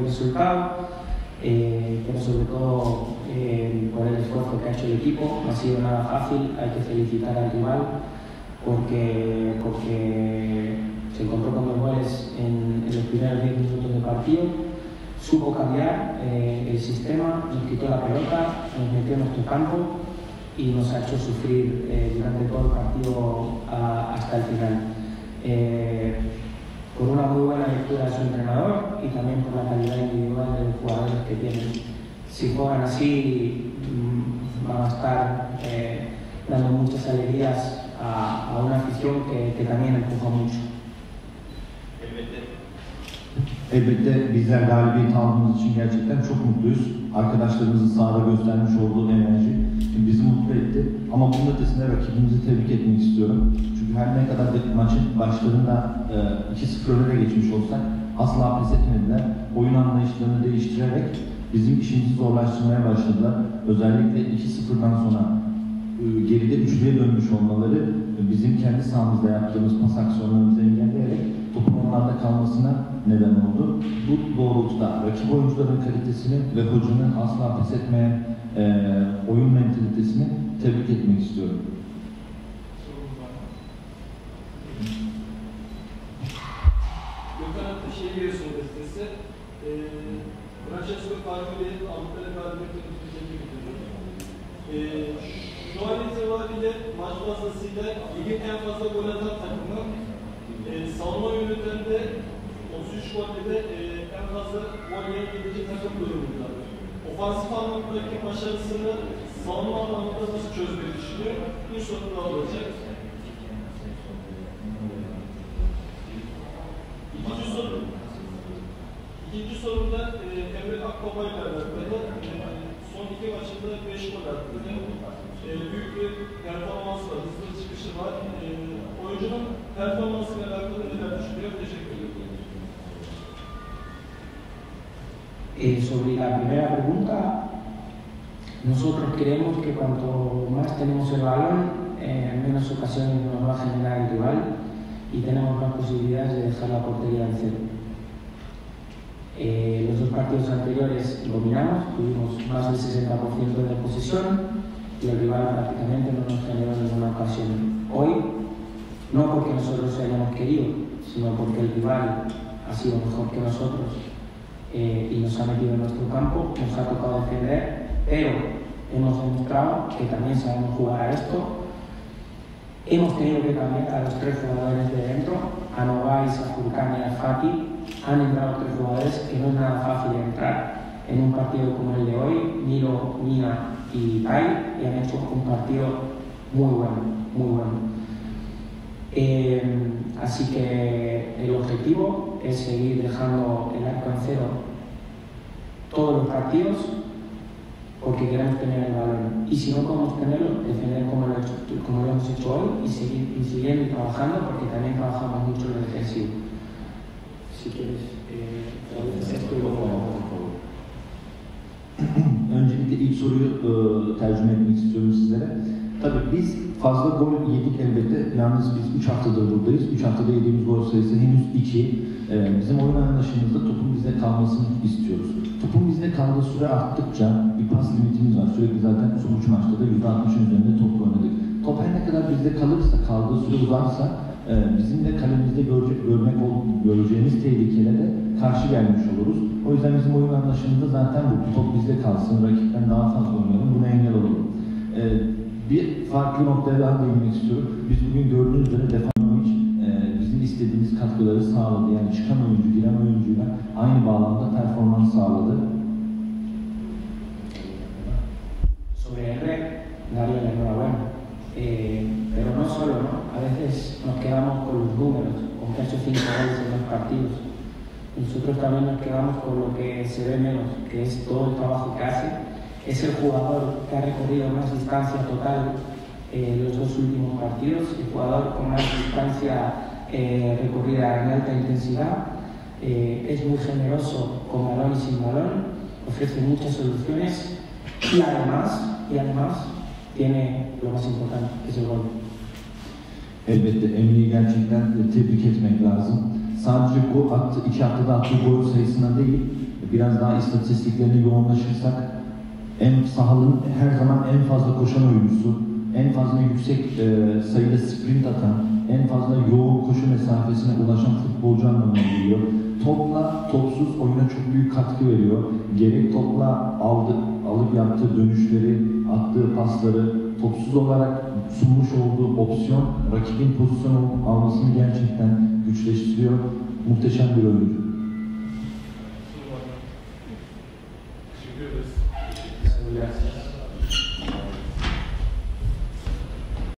resultado, pero sobre todo por el esfuerzo que ha hecho el equipo. No ha sido nada fácil, hay que felicitar al rival porque se encontró con 2 goles en los primeros 10 minutos de partido, supo cambiar el sistema, nos quitó la pelota, nos metió en nuestro campo y nos ha hecho sufrir durante todo el partido hasta el final. Por una muy buena lectura de su entrenador y también por la calidad individual de los jugadores que tienen. Si juegan así, van a estar dando muchas alegrías a una afición que también empuja mucho. Elbette bizler galibiyet aldığımız için gerçekten çok mutluyuz. Arkadaşlarımızın sahada göstermiş olduğu enerji bizi mutlu etti. Ama bunun ötesinde rakibimizi tebrik etmek istiyorum. Çünkü her ne kadar maçın başlarında 2-0 öne geçmiş olsak asla pes etmediler. Oyun anlayışlarını değiştirerek bizim işimizi zorlaştırmaya başladılar. Özellikle 2-0'dan sonra geride üçlüye dönmüş olmaları bizim kendi sahamızda yaptığımız pas aksiyonlarımızı engelleyerek topun onlarda kalmasına neden oldu. Bu doğrultuda rakip oyuncuların kalitesini ve hocanın asla pes etmeyen oyun mentalitesini tebrik etmek istiyorum. Gökhan Ateşehir Üniversitesi Francesco Farfeli Avrupa'da galibiyetleri tebrik ediyorum. Şu an itibariyle maç fazlasıyla ligin en fazla gol atan takımı, savunma yönetmeninde 33 golle de en fazla gol yiyebilecek takım durumunda. Ofansif anlamdaki başarısını savunma anlamında nasıl çözmeyi düşünüyor? Bir soru daha olacak. İkinci soruda Emre Akbaba ile alakalı. Son 2 maçında 5 gol attı. Büyük bir performans var, hızlı çıkışı var. Oyuncunun performansıyla alakalı neler düşünüyor? Teşekkür ederim. Sobre la primera pregunta, nosotros creemos que cuanto más tenemos el balón, menos ocasiones nos va a generar el rival y tenemos más posibilidades de dejar la portería en cero. Los 2 partidos anteriores dominamos, tuvimos más del 60% de posesión y el rival prácticamente no nos generó ninguna ocasión. Hoy, no porque nosotros hayamos querido, sino porque el rival ha sido mejor que nosotros y nos ha metido en nuestro campo, nos ha tocado defender, pero hemos demostrado que también sabemos jugar a esto. Hemos tenido que cambiar a los 3 jugadores de dentro, a Novais, a Furkan y a Fati. Han entrado 3 jugadores que no es nada fácil entrar en un partido como el de hoy. Miro, Mina y Tai, y han hecho un partido muy bueno, muy bueno. Así que el objetivo es seguir dejando el arco en cero todos los partidos porque queremos tener el balón y si no podemos tenerlo, defender como lo hemos hecho hoy y seguir siguiendo y trabajando porque también trabajamos mucho en lo defensivo. Si quieres, esto y luego... Öncelikle ilk soruyu tercüme etmek istiyorum sizlere. Tabii biz fazla gol yedik elbette. Yalnız biz 3 haftadır buradayız. 3 haftada yediğimiz gol sayısı henüz 2. Bizim oyun anlayışımızda topun bizde kalmasını istiyoruz. Topun bizde kaldığı süre arttıkça bir pas limitimiz var. Sürekli zaten son 3 maçta da %60'ın üzerinde top oynadık. Top her ne kadar bizde kalırsa, kaldığı süre uzarsa bizim de kalemizde göreceğimiz tehlikelere karşı gelmiş oluruz. O yüzden bizim oyun anlayışımızda zaten bu. Top bizde kalsın, rakipten daha fazla oynayalım, buna engel olalım. Bir farklı noktaya daha değinmek istiyorum. Biz bugün gördüğünüz üzere Defanovic bizim istediğimiz katkıları sağladı. Yani çıkan oyuncu, giren oyuncuyla aynı bağlamda performans sağladı. Sobre el rey, darle la enhorabuena. Pero no solo, ¿no? A veces nos quedamos con los números, con que ha hecho 5 goles en 2 partidos. Nosotros también nos quedamos con lo que se ve menos, que es todo el trabajo que hace. Es el jugador que ha recorrido más distancia total los 2 últimos partidos, el jugador con más distancia recorrida en alta intensidad. Es muy generoso con balón y sin balón, ofrece muchas soluciones y además tiene lo más importante, que es el gol. Elbette Emre'yi gerçekten tebrik etmek lazım. Sadece gol attı, 2 haftada attığı gol sayısına değil, biraz daha istatistiklerine yoğunlaşırsak sahanın her zaman en fazla koşan oyuncusu, en fazla yüksek sayıda sprint atan, en fazla yoğun koşu mesafesine ulaşan futbolcu anlamına geliyor. Topla, topsuz oyuna çok büyük katkı veriyor. Gerek topla alıp yaptığı dönüşleri, attığı pasları, topsuz olarak sunmuş olduğu opsiyon, rakibin pozisyon almasını gerçekten güçleştiriyor. Muhteşem bir oyuncu.